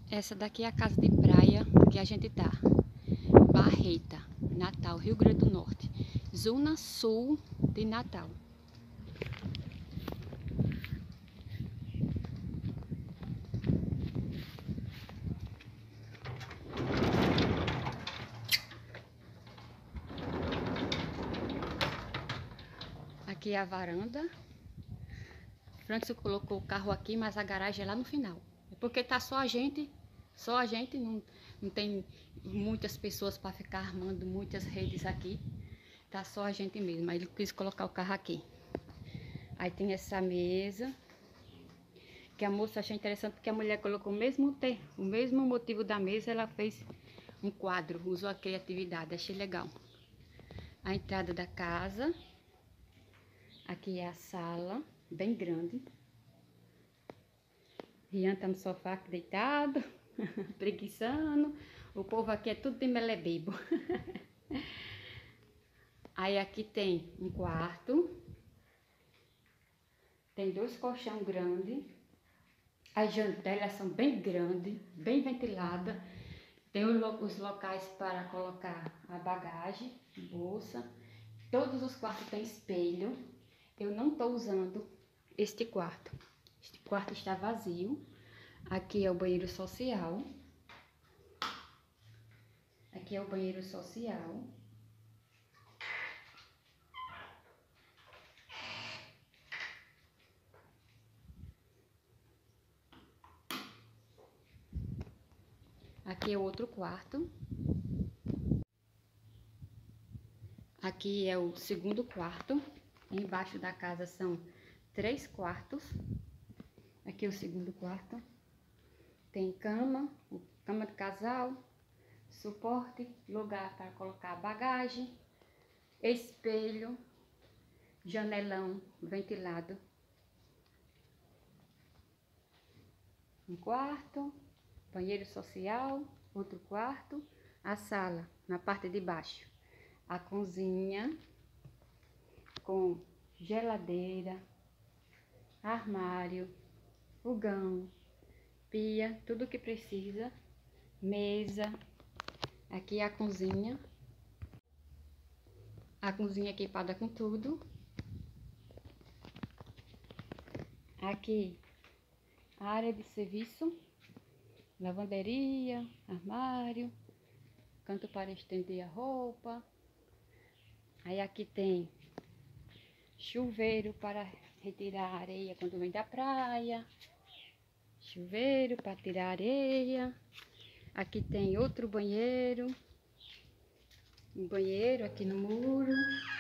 Essa daqui é a casa de praia que a gente tá. Barreta, Natal, Rio Grande do Norte. Zona Sul de Natal. Aqui é a varanda. Francis colocou o carro aqui, mas a garagem é lá no final. É porque tá só a gente, não tem muitas pessoas para ficar armando muitas redes aqui. Tá só a gente mesmo. Aí ele quis colocar o carro aqui. Aí tem essa mesa, que a moça achou interessante porque a mulher colocou o mesmo motivo da mesa, ela fez um quadro, usou a criatividade, achei legal. A entrada da casa. Aqui é a sala, bem grande. Rian tá no sofá aqui deitado, preguiçando. O povo aqui é tudo de melebebo. Aí aqui tem um quarto. Tem 2 colchão grandes. As janelas são bem grandes, bem ventiladas. Tem os locais para colocar a bagagem, bolsa. Todos os quartos têm espelho. Eu não estou usando este quarto. Este quarto está vazio. Aqui é o banheiro social. Aqui é o banheiro social. Aqui é o outro quarto. Aqui é o segundo quarto. Embaixo da casa são 3 quartos. Aqui é o segundo quarto. Tem cama, cama de casal, suporte, lugar para colocar bagagem, espelho, janelão ventilado. Um quarto, banheiro social, outro quarto, a sala na parte de baixo. A cozinha com geladeira, armário, fogão, pia, tudo que precisa, mesa. Aqui é a cozinha equipada com tudo. Aqui a área de serviço, lavanderia, armário, canto para estender a roupa. Aí aqui tem chuveiro para retirar a areia quando vem da praia. Chuveiro para tirar areia. Aqui tem outro banheiro. Um banheiro aqui no muro.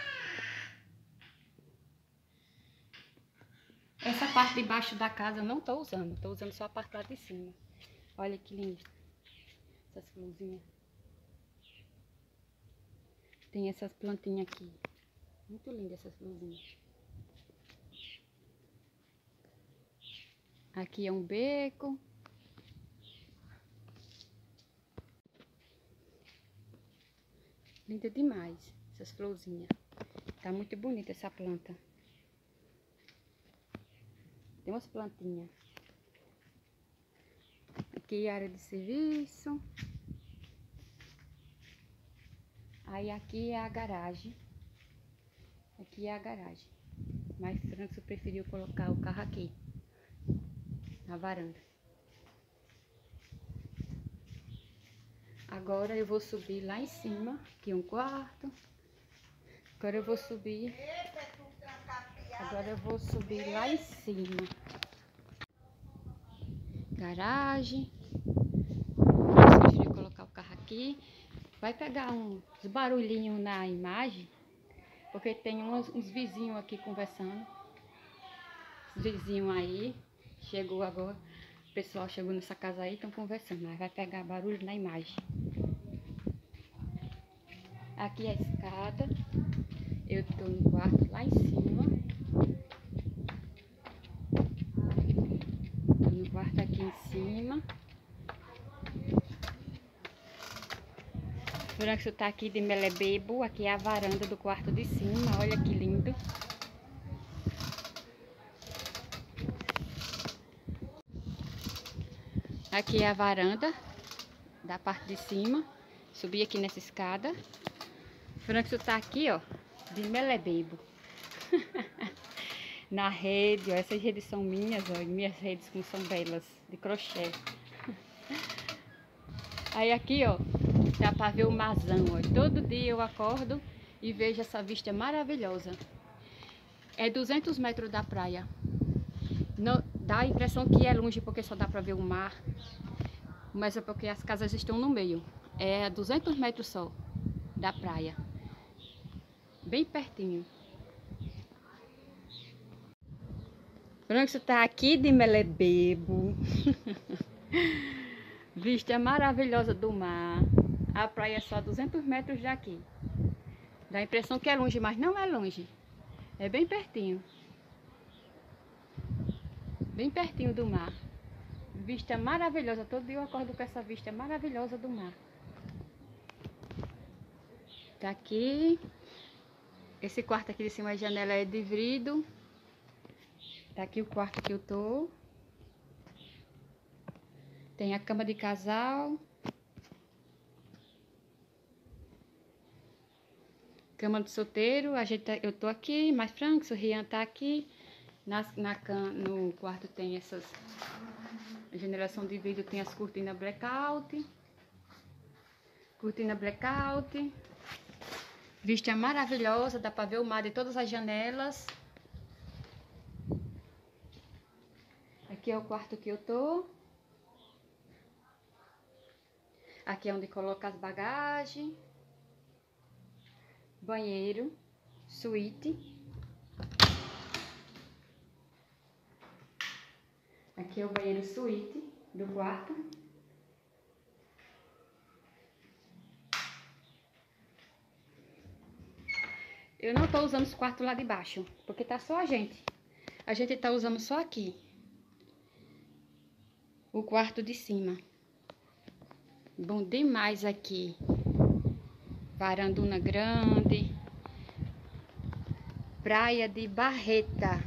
Essa parte de baixo da casa eu não estou usando. Estou usando só a parte lá de cima. Olha que lindo. Essas florzinhas. Tem essas plantinhas aqui. Muito lindas essas florzinhas. Aqui é um beco. Linda demais essas florzinhas. Tá muito bonita essa planta. Tem umas plantinhas. Aqui é a área de serviço. Aí aqui é a garagem. Aqui é a garagem. Mas Francis preferiu colocar o carro aqui, na varanda. Agora eu vou subir lá em cima. Aqui um quarto. Agora eu vou subir. Lá em cima. Garagem. Francis preferiu colocar o carro aqui. Vai pegar uns barulhinhos na imagem, porque tem uns vizinhos aqui conversando. Os vizinhos aí, chegou agora, o pessoal chegou nessa casa aí, estão conversando, mas vai pegar barulho na imagem. Aqui é a escada, eu tô no quarto lá em cima. Tô no quarto aqui em cima. O Francis tá aqui de melebebo. Aqui é a varanda do quarto de cima. Olha que lindo. Aqui é a varanda da parte de cima. Subi aqui nessa escada. Franco tá aqui, ó, de melebebo. Na rede, ó, essas redes são minhas, ó, minhas redes como são belas, de crochê. Aí aqui, ó, dá pra ver o marzão, ó. Todo dia eu acordo e vejo essa vista maravilhosa. É 200 metros da praia. Não, dá a impressão que é longe porque só dá pra ver o mar, mas é porque as casas estão no meio. É a 200 metros só da praia, bem pertinho. Franco tá aqui de melebebo. Vista maravilhosa do mar. A praia é só a 200 metros daqui. Dá a impressão que é longe, mas não é longe. É bem pertinho. Bem pertinho do mar. Vista maravilhosa. Todo dia eu acordo com essa vista maravilhosa do mar. Tá aqui. Esse quarto aqui de cima da janela é de vidro. Tá aqui o quarto que eu tô. Tem a cama de casal. Cama de solteiro. Eu tô aqui, mais Franco, o Rian tá aqui. No quarto tem essas... A generação de vidro tem as cortinas blackout. Cortina blackout. Vista maravilhosa, dá pra ver o mar de todas as janelas. Aqui é o quarto que eu tô. Aqui é onde coloca as bagagens. Banheiro, suíte. Aqui é o banheiro suíte do quarto. Eu não tô usando os quartos lá de baixo, porque tá só a gente. A gente tá usando só aqui. O quarto de cima. Bom demais aqui. Varandona grande. Praia de Barreta.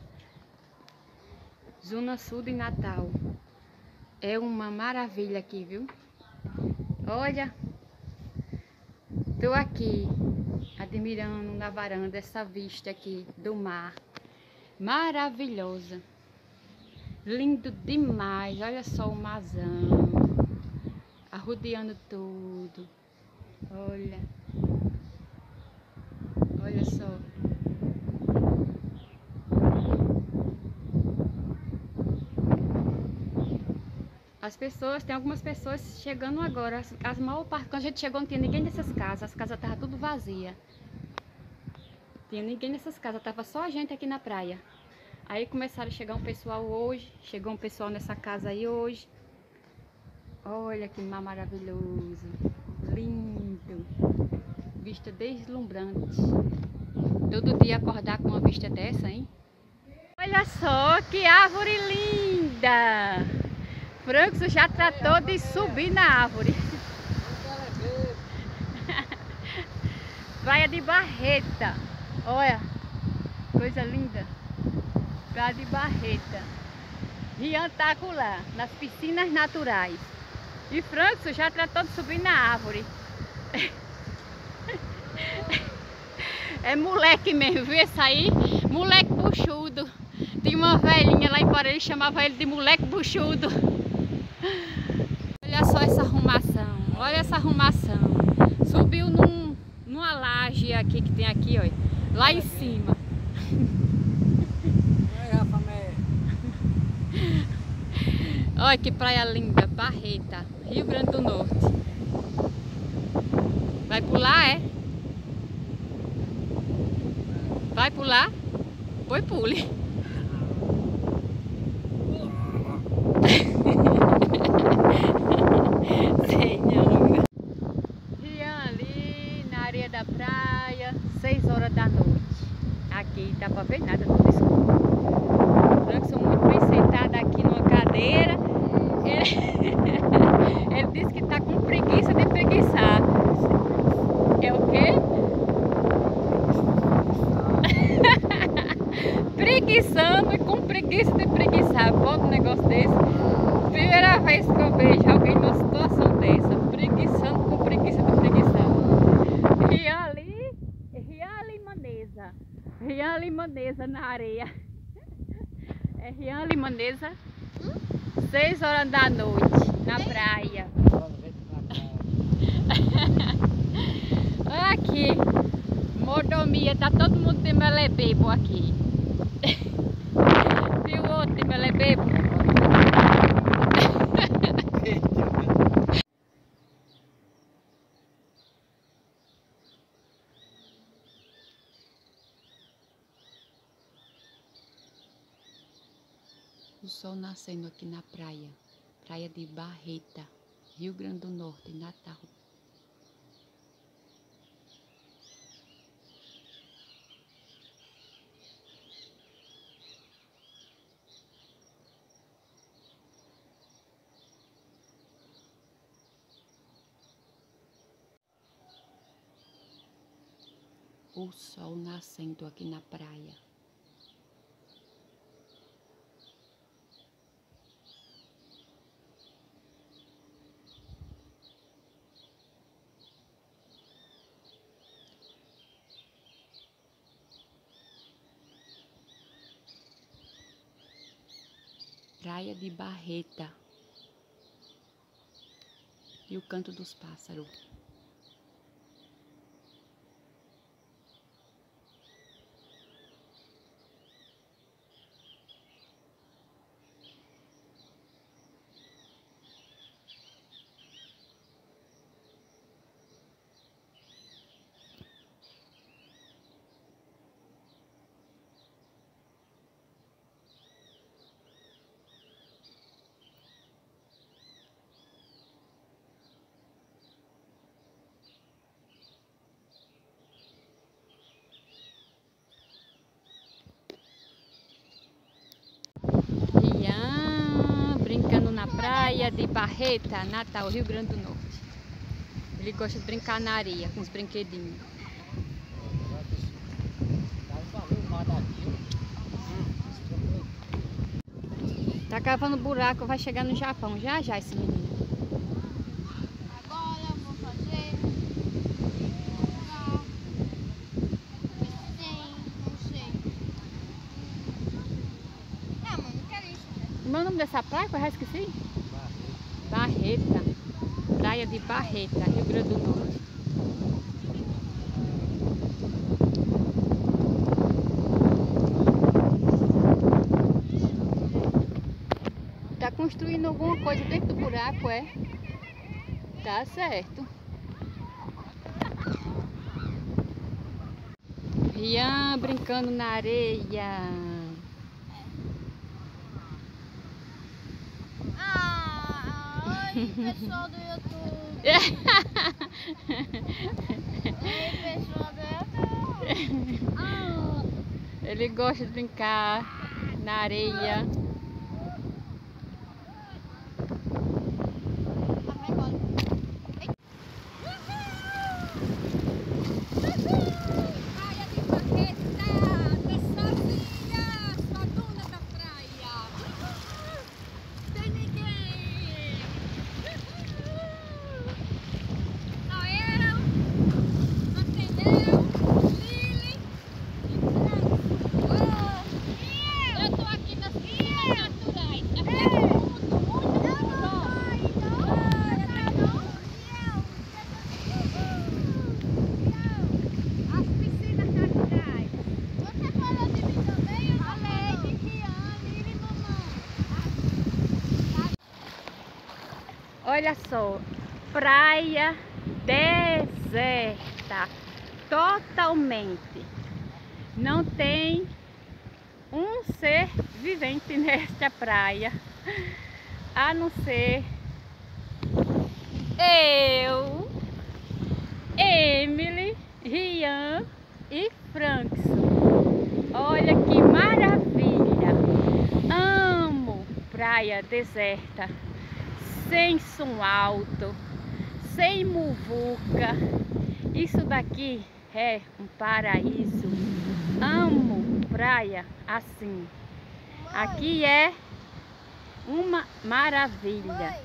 Zona Sul de Natal. É uma maravilha aqui, viu? Olha. Tô aqui admirando na varanda essa vista aqui do mar. Maravilhosa. Lindo demais. Olha só o marzão. Arrodeando tudo. Olha. Olha só. As pessoas, tem algumas pessoas chegando agora. As maior parte, quando a gente chegou, não tinha ninguém nessas casas. As casas estavam tudo vazias. Tinha ninguém nessas casas, tava só a gente aqui na praia. Aí começaram a chegar um pessoal hoje. Chegou um pessoal nessa casa aí hoje. Olha que mar maravilhoso. Lindo. Vista deslumbrante. Todo dia acordar com uma vista dessa, hein? Olha só que árvore linda! Franco já tratou de subir na árvore. Praia de Barreta. Olha, coisa linda. Praia de Barreta. Rian tá lá, nas piscinas naturais. E Franco já tratou de subir na árvore. É moleque mesmo, viu esse aí? Moleque buchudo. Tinha uma velhinha lá em Parelhas, chamava ele de moleque buchudo. Olha só essa arrumação, olha essa arrumação. Subiu numa laje aqui que tem aqui, olha, lá em cima. Olha que praia linda, Barreta, Rio Grande do Norte. Vai pular, é? Vai pular? Pois pule. Senhor. Rian ali na areia da praia, 6 horas da noite. Aqui dá pra ver nada, tudo escuro. Eu sou muito bem sentada aqui numa cadeira. Ele disse que tá com preguiça de preguiçar. É o quê? Preguiçando e com preguiça de preguiçar. Bota um negócio desse. Primeira vez que eu dança na areia. É Rian Limanesa, 6 horas da noite, na praia. Olha aqui, mordomia, tá todo mundo de melebebo aqui. E o outro de melebebo? O sol nascendo aqui na praia, praia de Barreta, Rio Grande do Norte, Natal. O sol nascendo aqui na praia. Praia de Barreta. E o canto dos pássaros. Rian brincando na praia de Barreta, Natal, Rio Grande do Norte. Ele gosta de brincar na areia com os brinquedinhos. Tá cavando buraco, vai chegar no Japão já já esse menino. Agora eu vou fazer. Não sei. Ah, mano, não quero isso. Como é o nome dessa praia que eu já esqueci? Barreta. Praia de Barreta, Rio Grande do Norte. Tá construindo alguma coisa dentro do buraco, é? Tá certo. Rian brincando na areia. Oi, pessoal do YouTube. Oi, pessoal do YouTube. Ele gosta de brincar na areia. Olha só, praia deserta, totalmente. Não tem um ser vivente nesta praia, a não ser eu, Emily, Rian e Frankson. Olha que maravilha! Amo praia deserta. Sem som alto, sem muvuca. Isso daqui é um paraíso. Amo praia assim. Aqui é uma maravilha.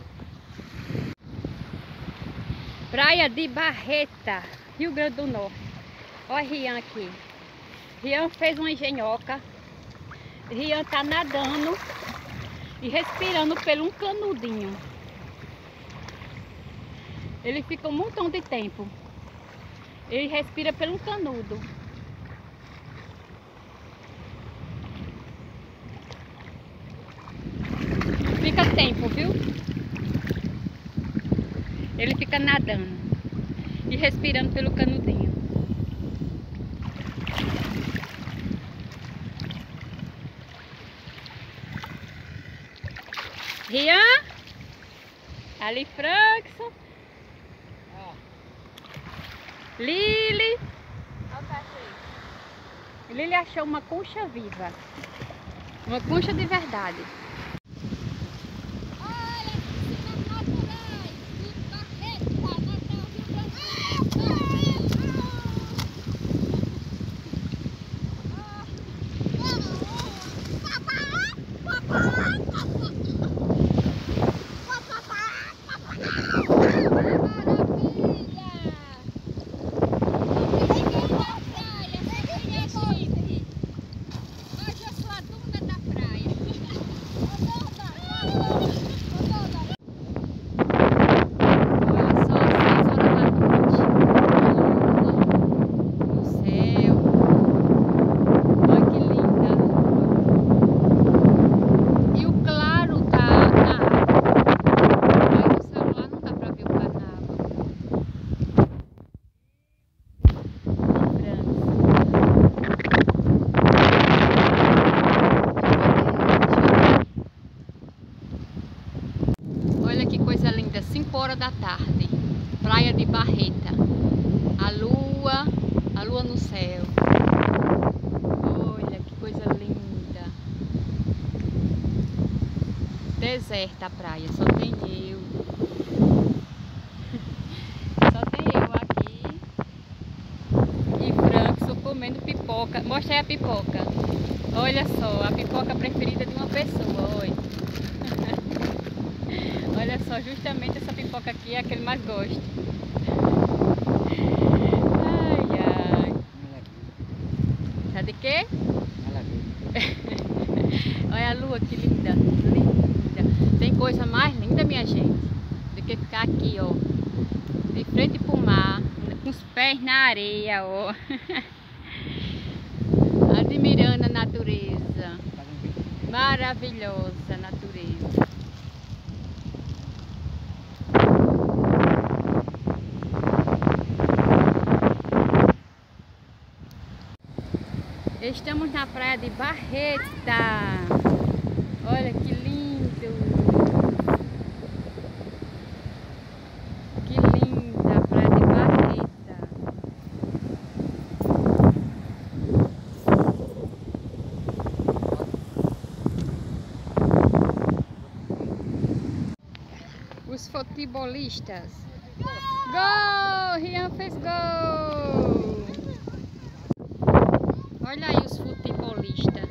Praia de Barreta, Rio Grande do Norte. Olha Rian aqui. Rian fez uma engenhoca. Rian tá nadando e respirando pelo um canudinho. Ele fica um montão de tempo. Ele respira pelo um canudo. Fica tempo, viu? Ele fica nadando e respirando pelo canudinho. Rian? Ali Frankson. Lili. Lili achou uma concha viva. Uma concha de verdade. Olha que coisa linda, 5 horas da tarde, praia de Barreta, a lua no céu. Olha que coisa linda. Deserta a praia, só tem eu. Só tem eu aqui e Frankson comendo pipoca. Mostra aí a pipoca. Olha só, a pipoca preferida de uma pessoa, olha. Olha só, justamente essa pipoca aqui é a que ele mais gosta. Ai, ai. Tá de quê? Olha a lua, que linda, linda. Tem coisa mais linda, minha gente, do que ficar aqui, ó, de frente pro mar, com os pés na areia, ó. Admirando a natureza. Maravilhosa natureza. Estamos na praia de Barreta. Olha que lindo. Que linda a praia de Barreta. Os futebolistas. Gol! Rian fez gol! Olha aí os futebolistas.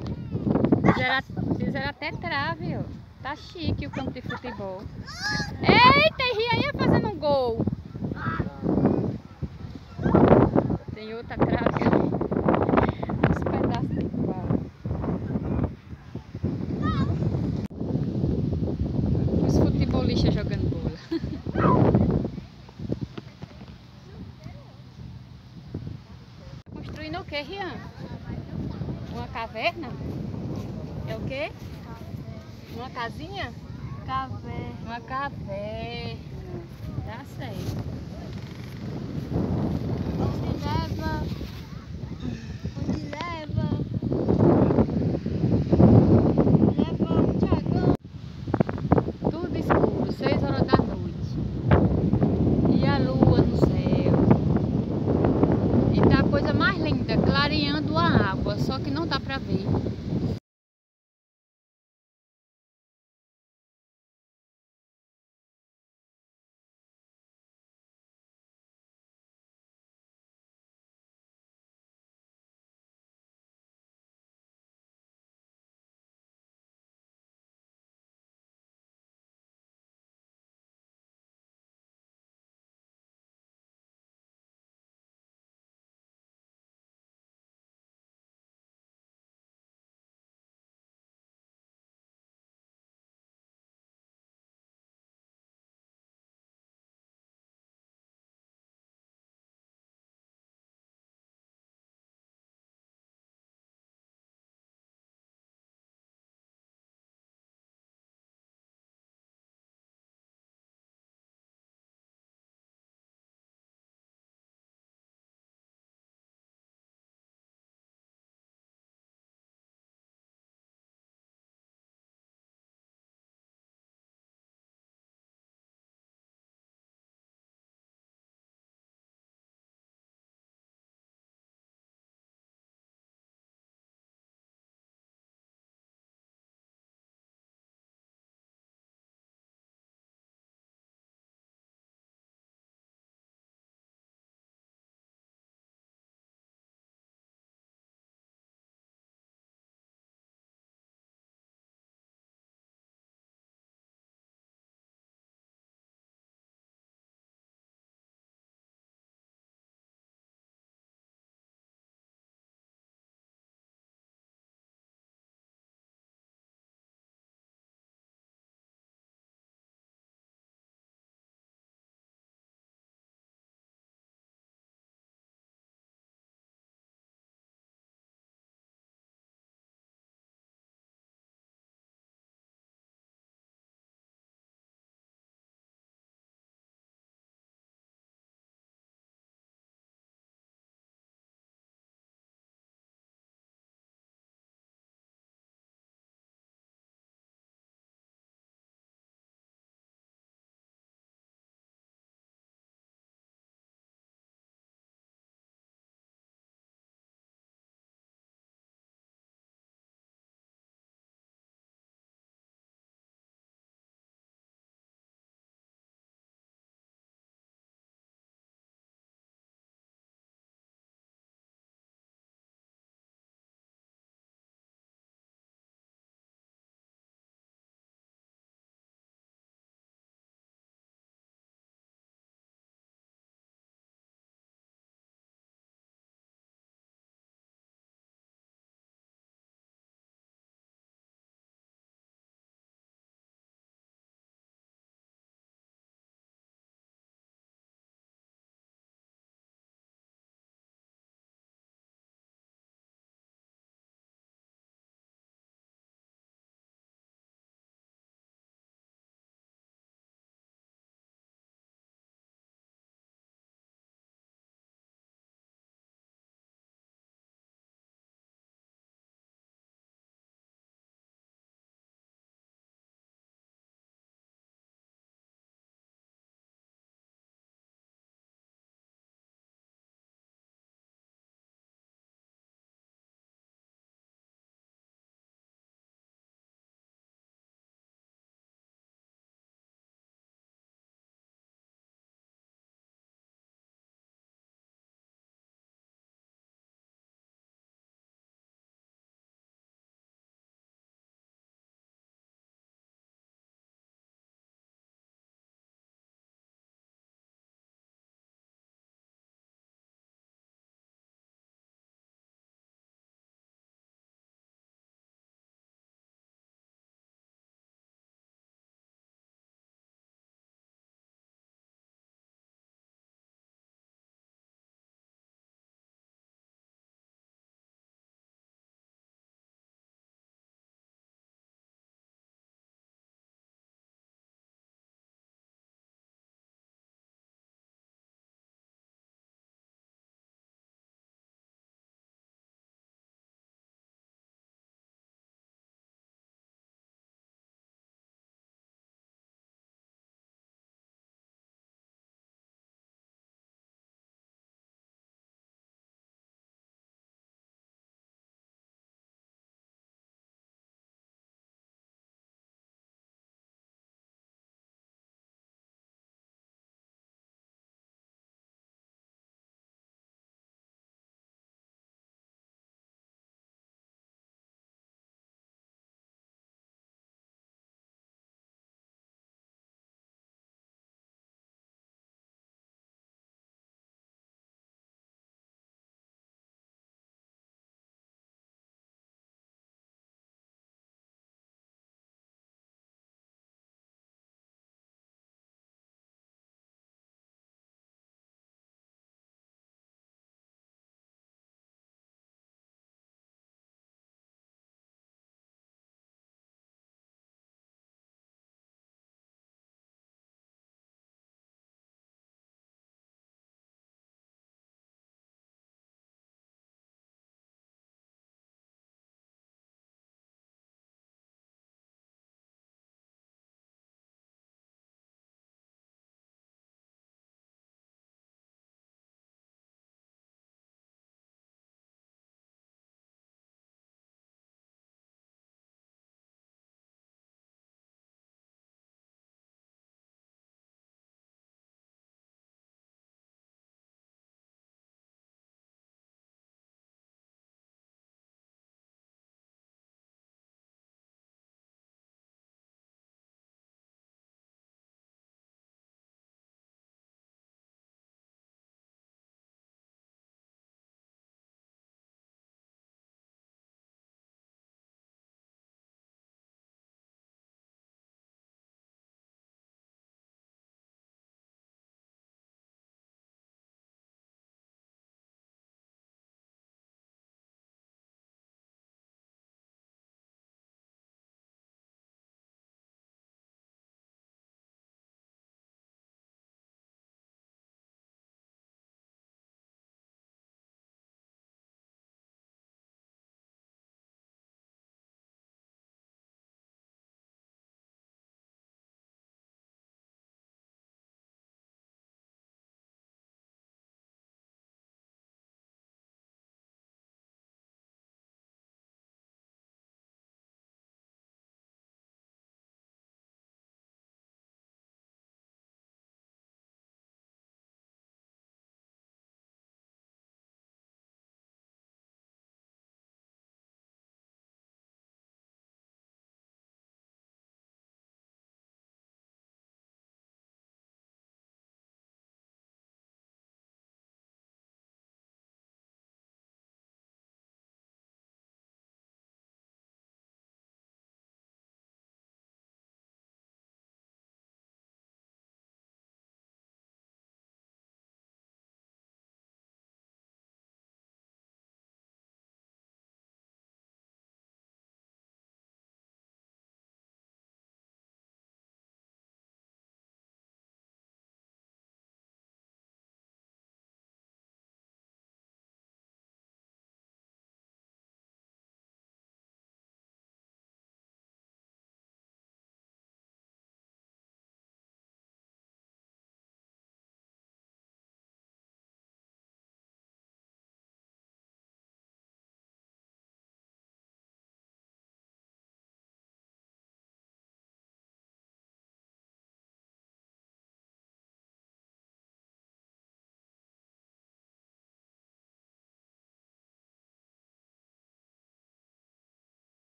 Fizeram até trave, ó. Tá chique o campo de futebol. Eita, Rian ia fazendo um gol. Tem outra trave. Uns pedaços de pau. Os futebolistas jogando bola. Construindo o que, Rian? Uma caverna? É o que? Uma casinha? Caverna. Uma caverna. Tá certo. Onde leva? Onde leva?